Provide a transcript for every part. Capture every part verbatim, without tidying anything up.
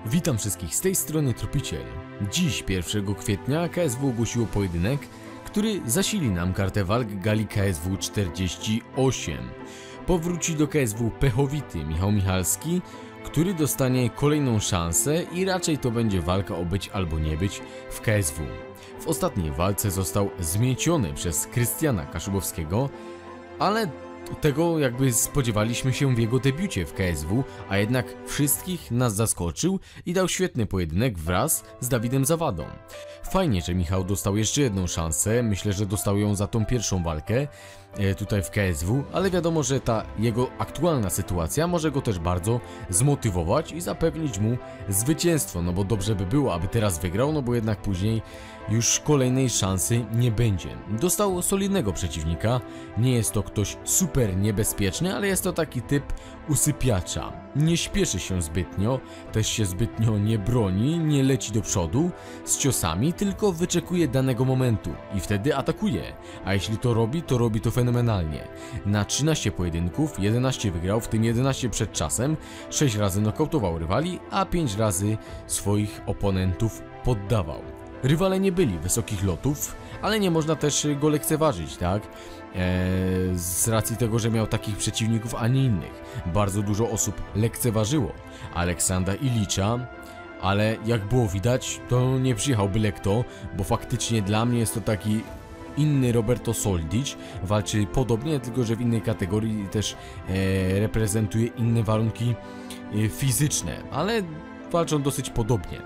Witam wszystkich, z tej strony Tropiciel. Dziś, pierwszego kwietnia, K S W ogłosiło pojedynek, który zasili nam kartę walk gali K S W czterdzieści osiem. Powróci do K S W pechowity Michał Michalski, który dostanie kolejną szansę i raczej to będzie walka o być albo nie być w K S W. W ostatniej walce został zmieciony przez Krystiana Kaszubowskiego, ale tego jakby spodziewaliśmy się w jego debiucie w K S W, a jednak wszystkich nas zaskoczył i dał świetny pojedynek wraz z Dawidem Zawadą. Fajnie, że Michał dostał jeszcze jedną szansę, myślę, że dostał ją za tą pierwszą walkę e, tutaj w K S W, ale wiadomo, że ta jego aktualna sytuacja może go też bardzo zmotywować i zapewnić mu zwycięstwo, no bo dobrze by było, aby teraz wygrał, no bo jednak później już kolejnej szansy nie będzie. Dostał solidnego przeciwnika, nie jest to ktoś super niebezpieczny, ale jest to taki typ usypiacza. Nie śpieszy się zbytnio, też się zbytnio nie broni, nie leci do przodu z ciosami, tylko wyczekuje danego momentu i wtedy atakuje. A jeśli to robi, to robi to fenomenalnie. Na trzynaście pojedynków, jedenaście wygrał, w tym jedenaście przed czasem, sześć razy nokautował rywali, a pięć razy swoich oponentów poddawał. Rywale nie byli wysokich lotów, ale nie można też go lekceważyć, tak? Eee, z racji tego, że miał takich przeciwników, a nie innych. Bardzo dużo osób lekceważyło Aleksandra Ilicza, ale jak było widać, to nie przyjechał byle kto, bo faktycznie dla mnie jest to taki inny Roberto Soldić. Walczy podobnie, tylko że w innej kategorii i też e, reprezentuje inne warunki e, fizyczne, ale walczą dosyć podobnie.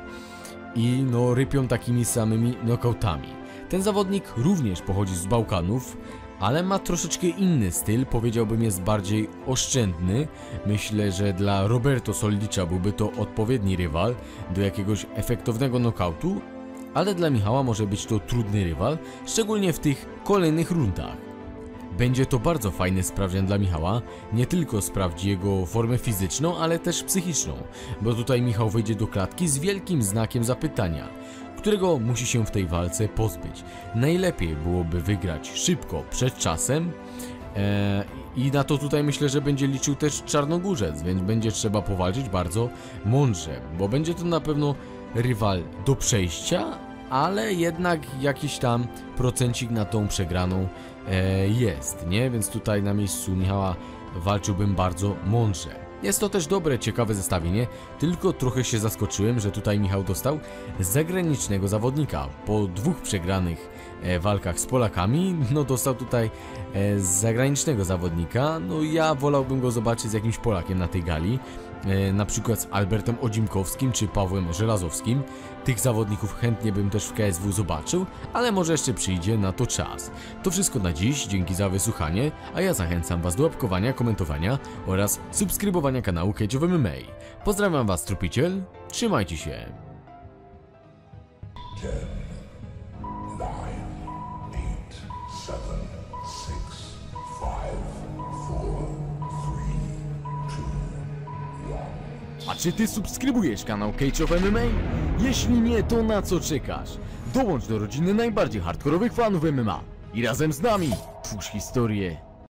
I no rypią takimi samymi nokautami. Ten zawodnik również pochodzi z Bałkanów, ale ma troszeczkę inny styl, powiedziałbym jest bardziej oszczędny. Myślę, że dla Roberto Soldicza byłby to odpowiedni rywal do jakiegoś efektownego nokautu, ale dla Michała może być to trudny rywal, szczególnie w tych kolejnych rundach. Będzie to bardzo fajny sprawdzian dla Michała, nie tylko sprawdzi jego formę fizyczną, ale też psychiczną, bo tutaj Michał wejdzie do klatki z wielkim znakiem zapytania, którego musi się w tej walce pozbyć. Najlepiej byłoby wygrać szybko, przed czasem eee, i na to tutaj myślę, że będzie liczył też Czarnogórzec, więc będzie trzeba powalczyć bardzo mądrze, bo będzie to na pewno rywal do przejścia, ale jednak jakiś tam procencik na tą przegraną e, jest, nie? Więc tutaj na miejscu Michała walczyłbym bardzo mądrze. Jest to też dobre, ciekawe zestawienie, tylko trochę się zaskoczyłem, że tutaj Michał dostał zagranicznego zawodnika. Po dwóch przegranych e, walkach z Polakami, no dostał tutaj e, zagranicznego zawodnika. No ja wolałbym go zobaczyć z jakimś Polakiem na tej gali. Na przykład z Albertem Odzimkowskim czy Pawłem Żelazowskim. Tych zawodników chętnie bym też w K S W zobaczył, ale może jeszcze przyjdzie na to czas. To wszystko na dziś, dzięki za wysłuchanie, a ja zachęcam Was do łapkowania, komentowania oraz subskrybowania kanału Cage of M M A. Pozdrawiam Was, Tropiciel, trzymajcie się. A czy Ty subskrybujesz kanał Cage of M M A? Jeśli nie, to na co czekasz? Dołącz do rodziny najbardziej hardkorowych fanów M M A i razem z nami twórz historię.